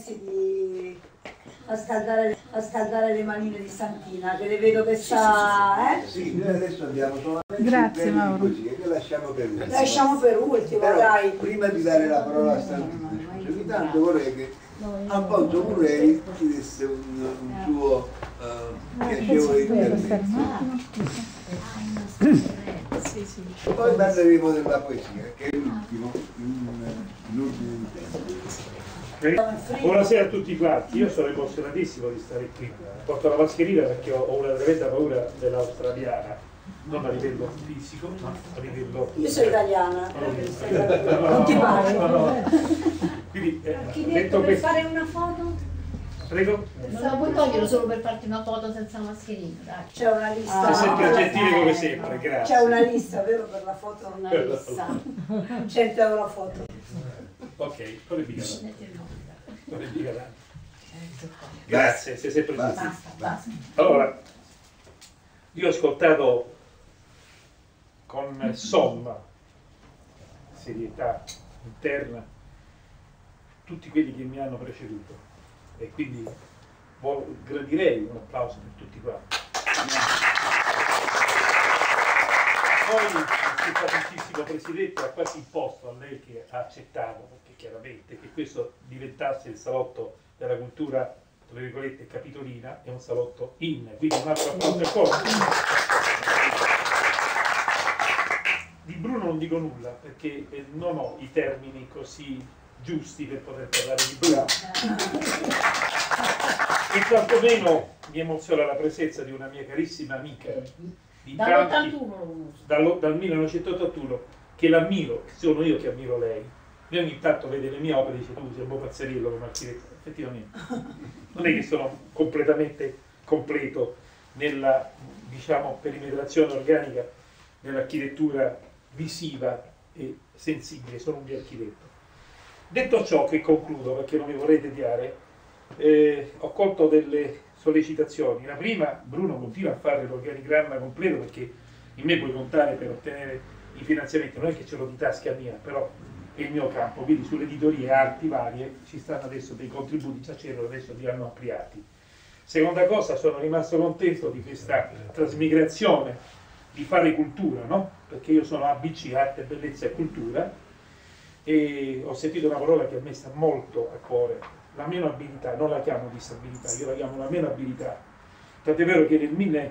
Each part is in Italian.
a scaldare le manine di Santina, che le vedo che sta... Sì, noi adesso andiamo solamente Grazie, Mauro. così, che lasciamo per ultimo. Lasciamo per ultimo, Però, dai. prima di dare la parola a Santina, ogni tanto vorrei che Alfonso Murrei ci desse un suo piacevole intervento. Poi parleremo della poesia, che è l'ultimo intervento. Buonasera a tutti quanti, io sono emozionatissimo di stare qui. Porto la mascherina perché ho una tremenda paura dell'australiana, non a livello fisico, ma a livello... Io sono italiana, No, non ti pare. no. Quindi, Architetto, per fare una foto? Prego? Non puoi toglierlo solo per farti una foto senza mascherina, dai. C'è una lista. Sei sempre gentile come sempre, grazie. C'è una lista, vero, per la foto? Una lista. 100 euro la foto. Ok, non è mica tanto. Grazie, sei sempre gentile. Basta. Allora, io ho ascoltato con somma serietà interna tutti quelli che mi hanno preceduto e quindi gradirei un applauso per tutti quanti. Poi il simpaticissimo Presidente ha quasi imposto a lei, che ha accettato, perché chiaramente, che questo diventasse il salotto della cultura, tra virgolette, capitolina, è un salotto in, quindi un altro applauso al corpo. Di Bruno non dico nulla, perché non ho i termini così giusti per poter parlare di Bruno. E quantomeno mi emoziona la presenza di una mia carissima amica di dal 1981, che l'ammiro, sono io che ammiro lei. E ogni tanto vede le mie opere e dice: tu sei un po' pazzeriello come architetto. Effettivamente non è che sono completamente completo nella, diciamo, perimetrazione organica dell'architettura visiva e sensibile, sono un architetto. Detto ciò, che concludo perché non mi vorrei tediare, ho colto delle sollecitazioni. La prima: Bruno continua a fare l'organigramma completo, perché in me puoi contare per ottenere i finanziamenti, non è che ce l'ho di tasca mia, però è il mio campo, quindi sulle editorie arti varie ci stanno adesso dei contributi, già c'erano, adesso li hanno ampliati. Seconda cosa, sono rimasto contento di questa trasmigrazione di fare cultura, no? Perché io sono ABC, arte, bellezza e cultura, e ho sentito una parola che a me sta molto a cuore: la meno abilità. Non la chiamo disabilità, io la chiamo la meno abilità. Tant'è vero che nel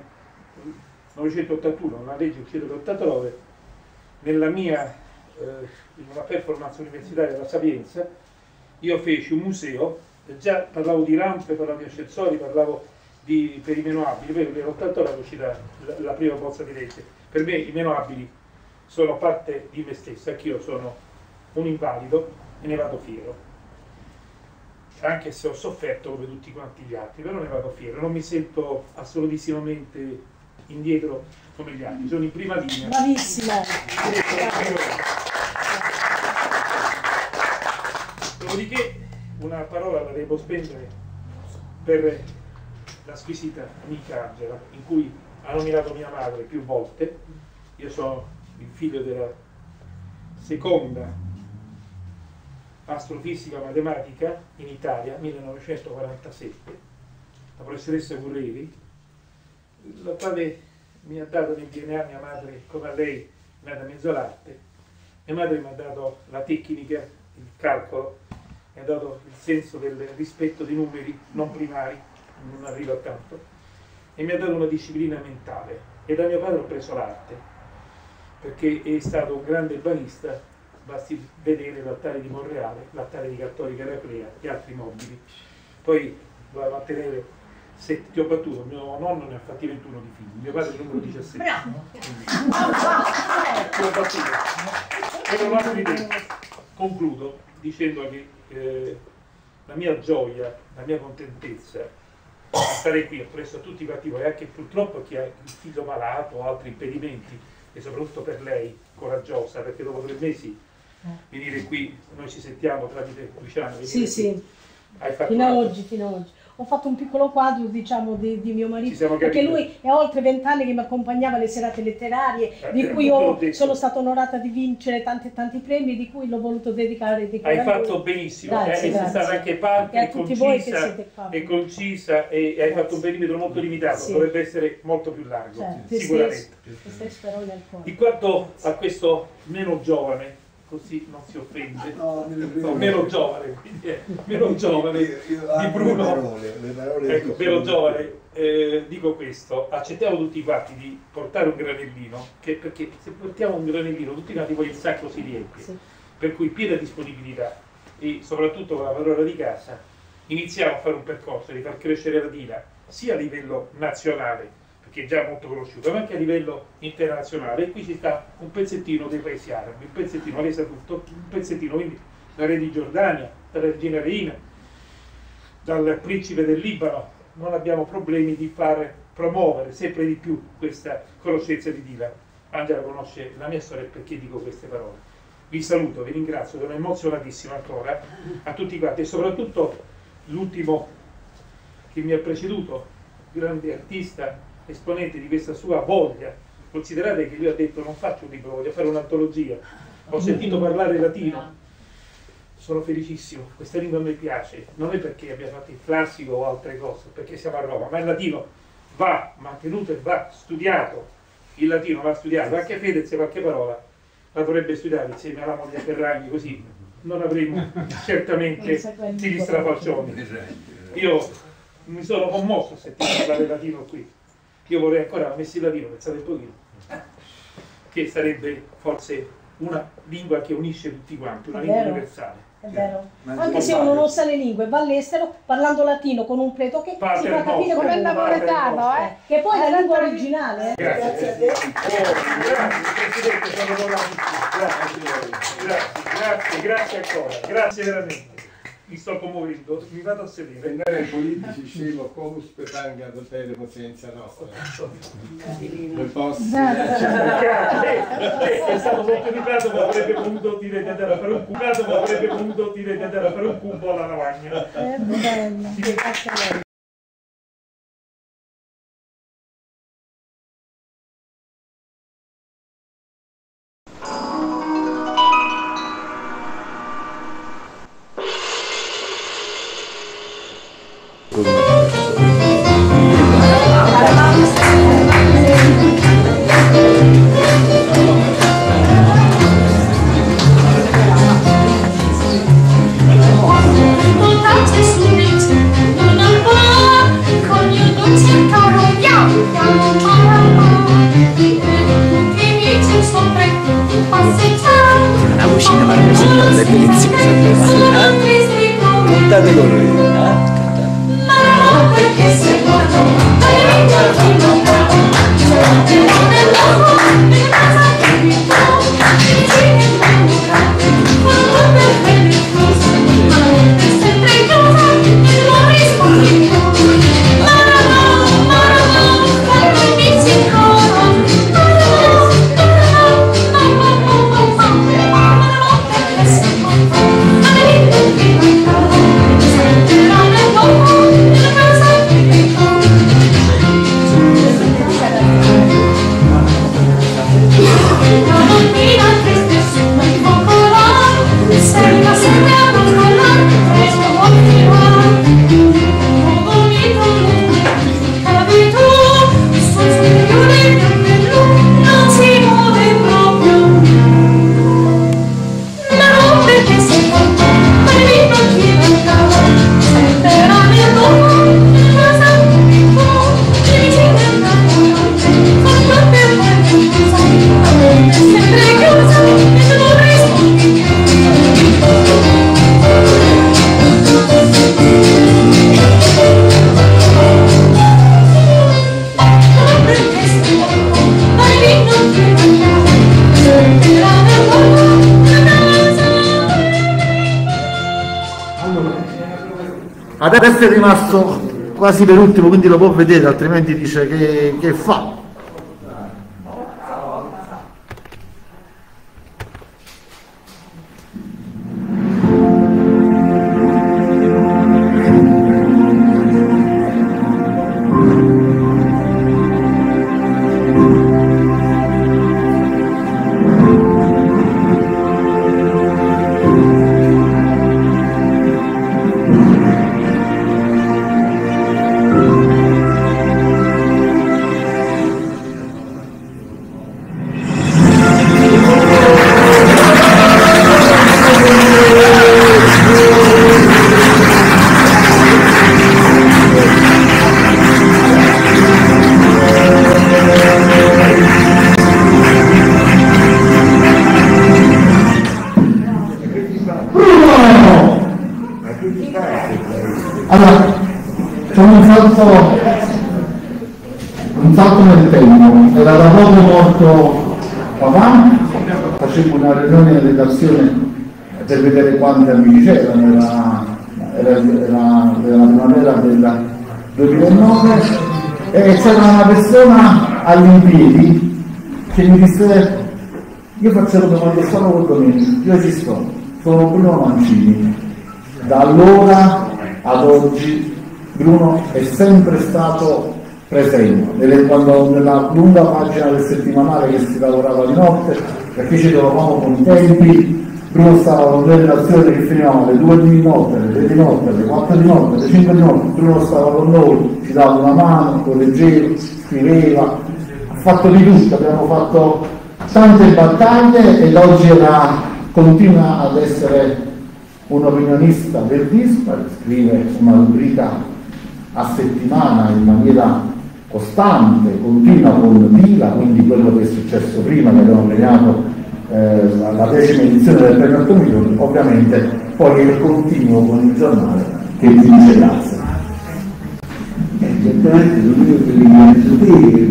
1981, una legge uscita nell'89, nella mia in una performance universitaria alla Sapienza, io feci un museo, già parlavo di rampe, parlavo di ascensori, parlavo per i meno abili. Poi nell'89 è uscita la prima bozza di legge. Per me i meno abili sono parte di me stesso, anch'io sono un invalido e ne vado fiero, anche se ho sofferto come tutti quanti gli altri, però ne vado fiero, non mi sento assolutissimamente indietro come gli altri, sono in prima linea. Bravissimo! Dopodiché una parola la devo spendere per la squisita amica Angela, in cui ha nominato mia madre più volte. Io sono il figlio della seconda astrofisica matematica in Italia, 1947, la professoressa Curreri, la quale mi ha dato nel DNA, mia madre, come a lei, mi ha dato mezzo latte. Mia madre mi ha dato la tecnica, il calcolo, mi ha dato il senso del rispetto dei numeri non primari, non arrivo a tanto, e mi ha dato una disciplina mentale. E da mio padre ho preso l'arte, perché è stato un grande banista. Basti vedere l'altare di Monreale, l'altare di Cattolica Eraclea e altri mobili. Poi doveva mantenere, se ti ho battuto, mio nonno ne ha fatti 21 di figli, mio padre il numero 17. Bravo! Ti ho battuto. E non l'ho ripetuto. Concludo dicendo che la mia gioia, la mia contentezza di stare qui appresso a tutti quanti voi, anche purtroppo chi ha il figlio malato o altri impedimenti, e soprattutto per lei, coraggiosa, perché dopo 3 mesi venire qui, noi ci sentiamo tramite Luciano. Sì, sì. Hai fatto fino ad oggi. ho fatto un piccolo quadro, diciamo, di mio marito, perché capito. lui è oltre 20 anni che mi accompagnava alle serate letterarie, di cui sono stata onorata di vincere tanti premi, di cui l'ho voluto dedicare. Hai fatto benissimo, sei stata anche parte e a tutti voi che siete qua. E concisa e hai fatto un perimetro molto limitato, dovrebbe essere molto più largo, sicuramente. Riguardo a questo meno giovane, così non si offende, meno giovane, quindi meno giovane di Bruno, ecco, meno giovane, dico questo, accettiamo tutti quanti di portare un granellino, perché se portiamo un granellino tutti quanti poi il sacco si riempie, per cui piena disponibilità e soprattutto con la padrona di casa iniziamo a fare un percorso di far crescere la Dila sia a livello nazionale, che è già molto conosciuto, ma anche a livello internazionale. E qui ci sta un pezzettino dei paesi arabi, un pezzettino, lei sa tutto, un pezzettino, quindi la re di Giordania, dalla regina Reina, dal principe del Libano. Non abbiamo problemi di far promuovere sempre di più questa conoscenza di Dila. Angela conosce la mia storia, perché dico queste parole. Vi saluto, vi ringrazio, sono emozionatissimo ancora a tutti quanti e soprattutto l'ultimo che mi ha preceduto, grande artista, esponente di questa sua voglia. Considerate che lui ha detto: non faccio un libro, voglio fare un'antologia. Ho sentito parlare latino, sono felicissimo, questa lingua a me piace, non è perché abbia fatto il classico o altre cose, perché siamo a Roma, ma il latino va mantenuto e va studiato, il latino va studiato, anche Fedez qualche parola la dovrebbe studiare insieme alla moglie Ferragni, così non avremo certamente tiri strafalcioni. Io mi sono commosso a sentire parlare latino qui. Io vorrei ancora la messi latino, pensate un pochino, che sarebbe forse una lingua che unisce tutti quanti, una lingua universale. È vero, anche se uno non sa le lingue, va all'estero parlando latino con un preto che si fa capire come è napoletano, che poi è la lingua originale. Grazie a te. Grazie Presidente, sono grazie ancora, grazie veramente. Mi sto commuovendo, mi vado a sedere. Andare ai politici scemo, comus petanga dotere potenza nostra. Le posso. È stato molto educato, ma avrebbe voluto dire di andare a fare un cubato, ma avrebbe voluto dire di andare a fare un cubo alla lavagna. È bello, grazie a lei. Una vocina maravillosa, bellissima, montate loro lì. Adesso è rimasto quasi per ultimo, quindi lo può vedere, altrimenti dice che fa. Facciamo un salto nel tempo. Era da poco morto papà, facevo una riunione in redazione per vedere quanti amici c'erano, era la primavera del 2009 e c'era una persona all'impiedi che mi disse: io faccio come quando sono con Domenico, io ci sto, sono Bruno Mancini. Da allora ad oggi Bruno è sempre stato presente, quando nella lunga pagina del settimanale che si lavorava di notte, perché ci trovavamo con i tempi, Bruno stava con le relazioni che finivano alle 2 di notte, alle 3 di notte, alle 4 di notte, alle 5 di notte. Bruno stava con noi, ci dava una mano, correggeva, scriveva, ha fatto di tutto, abbiamo fatto tante battaglie ed oggi continua ad essere un opinionista verdista, scrive una rubrica a settimana in maniera costante, continua con Vila, quindi quello che è successo prima, che abbiamo premiato la 10ª edizione del premio 8 milioni, ovviamente poi è il continuo con il giornale che ti dice grazie. Certamente non io che ringrazio te e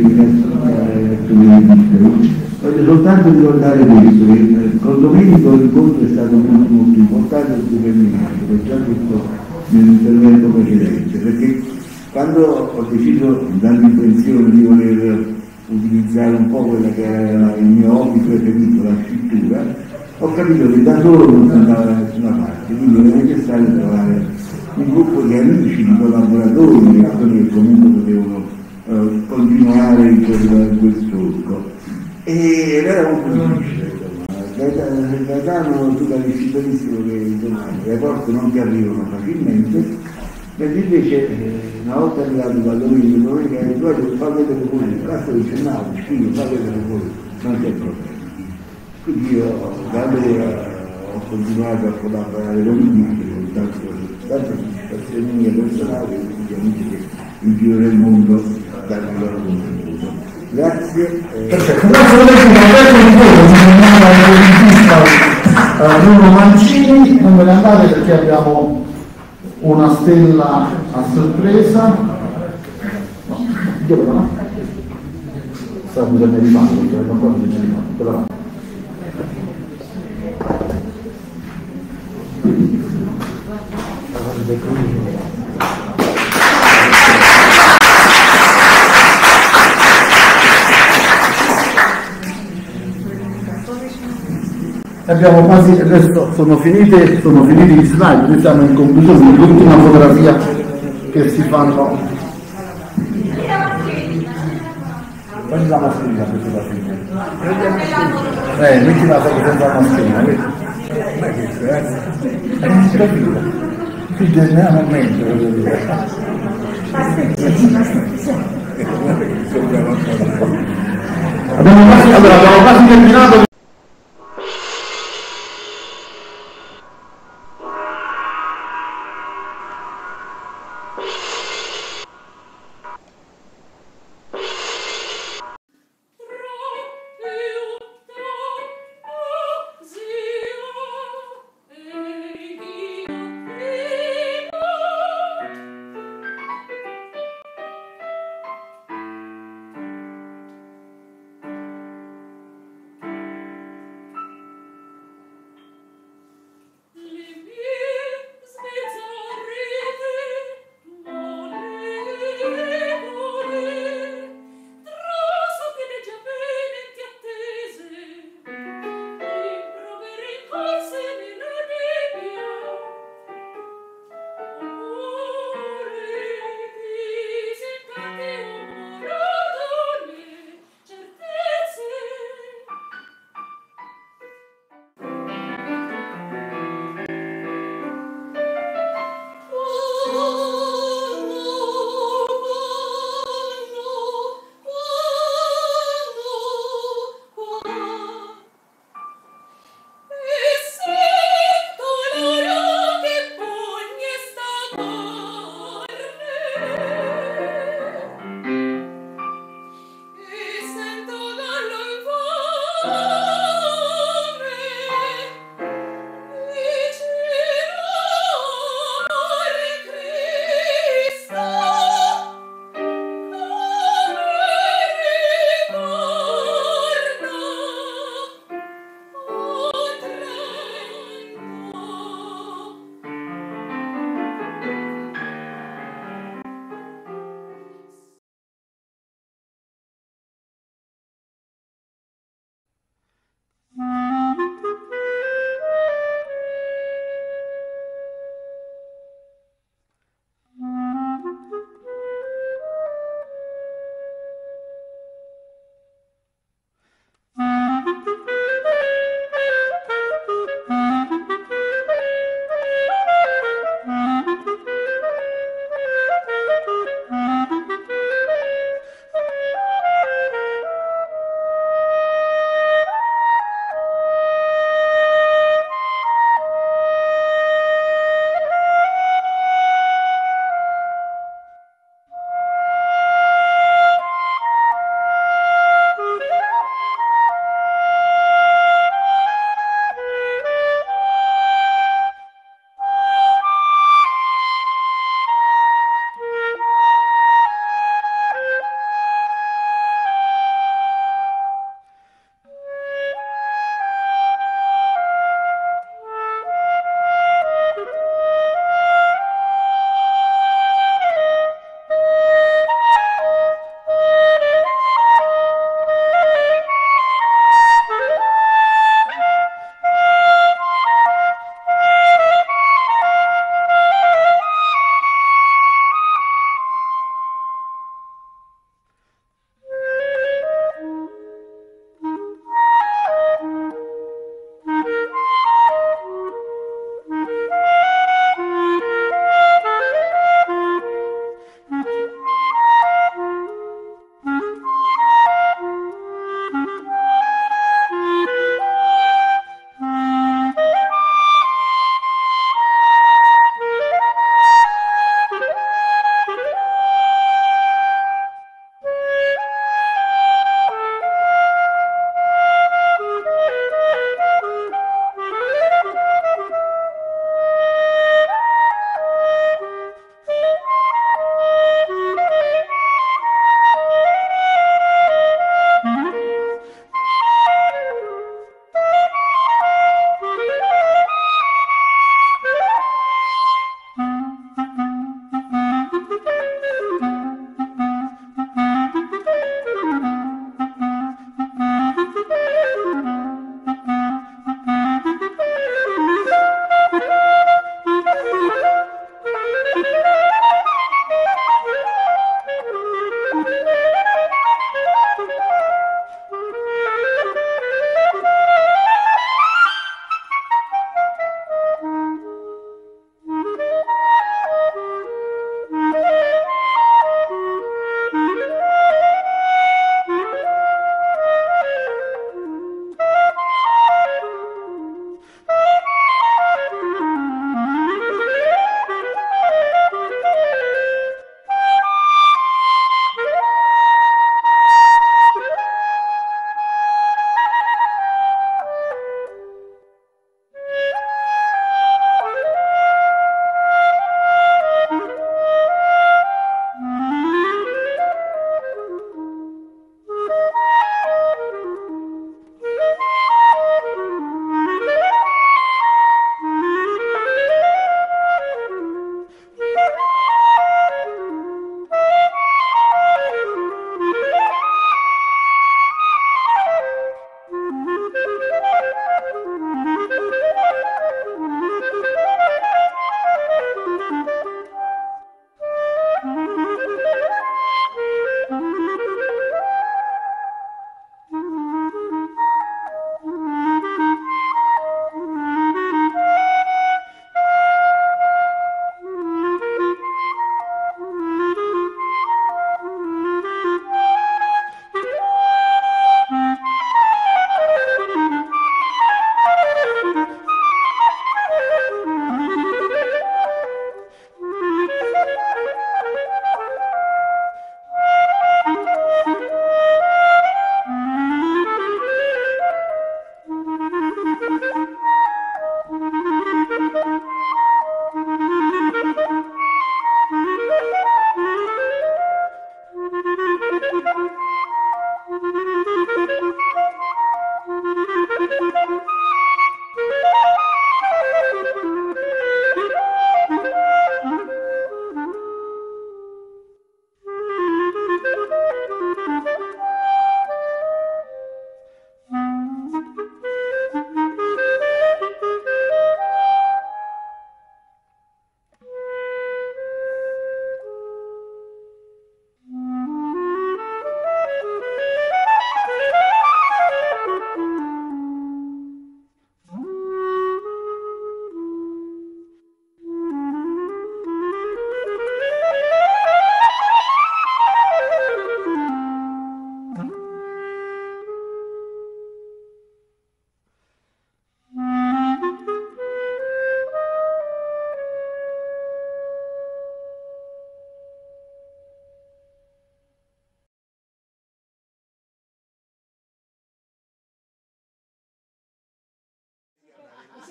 ringrazio voglio soltanto ricordare questo, che con Domenico l'incontro è stato molto molto importante e determinante, l'ho già detto nell'intervento precedente, perché quando ho deciso dall'intenzione di voler utilizzare un po' quella che era il mio hobby preferito, la scrittura, ho capito che da solo non si andava da nessuna parte, quindi era necessario trovare un gruppo di amici, di collaboratori, di persone che comunque potevano continuare in quel solco. Ed era molto difficile, Gaetano tu capisci benissimo che le porte non ti arrivano facilmente, mentre invece una volta arrivato da Domenico che ha detto fa vedere voi, basta dice no, scrivo, fa vedere voi, non c'è problema. Quindi io da allora ho continuato a collaborare con lui, con tante soddisfazioni mie personali e tutti gli amici che in giro del mondo danno il loro contributo. Grazie. Perfetto, adesso Bruno Mancini, non ve ne andate perché abbiamo una stella a sorpresa. No, dove va? Sta bisogno di mano, perché non ancora bisogno di mano, quella va. Abbiamo quasi, adesso sono finiti gli slide, noi siamo in conclusione, l'ultima fotografia che si fanno. Prendi la mascherina per la fine. Metti la foto senza la mascherina, vedi? Ma che capito? Qui generalmente voglio dire. Abbiamo quasi terminato.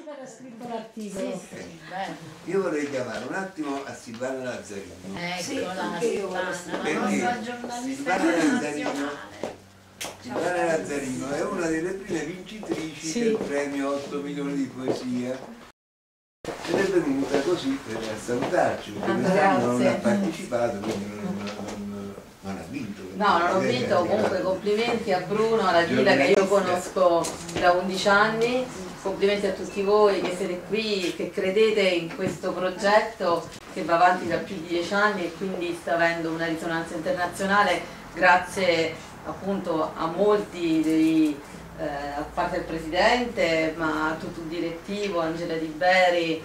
era scritto l'articolo. Io vorrei chiamare un attimo a Silvana Lazzarino. Eccola, Silvana, la nostra giornalista internazionale. Silvana Lazzarino è una delle prime vincitrici del premio 8 milioni di poesia ed è venuta così per salutarci, perché quest'anno non ha partecipato, quindi non ha vinto. No, non ho vinto, comunque complimenti a Bruno, alla Gila che io conosco da 11 anni, complimenti a tutti voi che siete qui, che credete in questo progetto che va avanti da più di 10 anni e quindi sta avendo una risonanza internazionale grazie appunto a molti a parte il presidente, ma a tutto il direttivo, Angela Di Beri,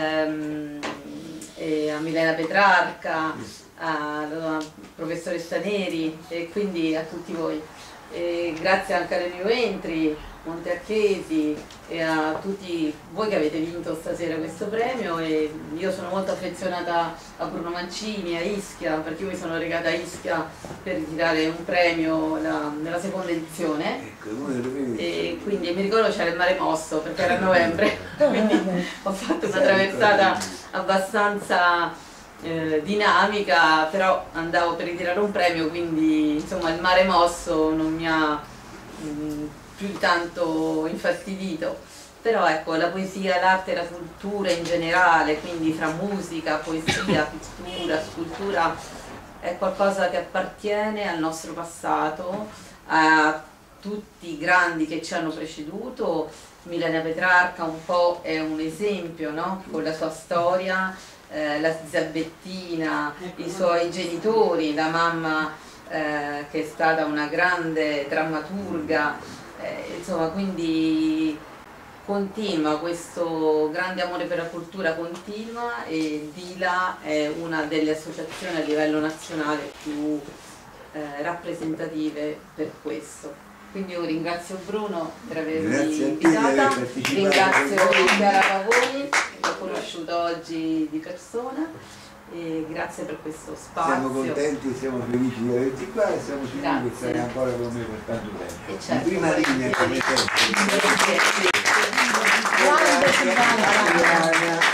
e a Milena Petrarca, alla professoressa Neri e quindi a tutti voi. E grazie anche alle New Entry, Montearchesi e a tutti voi che avete vinto stasera questo premio, e io sono molto affezionata a Bruno Mancini, a Ischia, perché io mi sono recata a Ischia per ritirare un premio nella seconda edizione, e quindi mi ricordo c'era il mare mosso perché era novembre, quindi ho fatto una traversata abbastanza dinamica, però andavo per ritirare un premio, quindi insomma il mare mosso non mi ha più di tanto infastidito. Però ecco, la poesia, l'arte e la cultura in generale, quindi fra musica, poesia, pittura, scultura, è qualcosa che appartiene al nostro passato, a tutti i grandi che ci hanno preceduto. Milena Petrarca un po' è un esempio, no? Con la sua storia, la Isabettina, i suoi genitori, la mamma che è stata una grande drammaturga, insomma, quindi continua, questo grande amore per la cultura continua, e Dila è una delle associazioni a livello nazionale più rappresentative per questo. Quindi io ringrazio Bruno per avermi invitata, ringrazio Chiara Pavoni che ho conosciuto oggi di persona, e grazie per questo spazio. Siamo contenti e siamo felici di averti qua e siamo sicuri che sarai ancora con me per tanto tempo. In prima linea come sempre. Grande Silvana.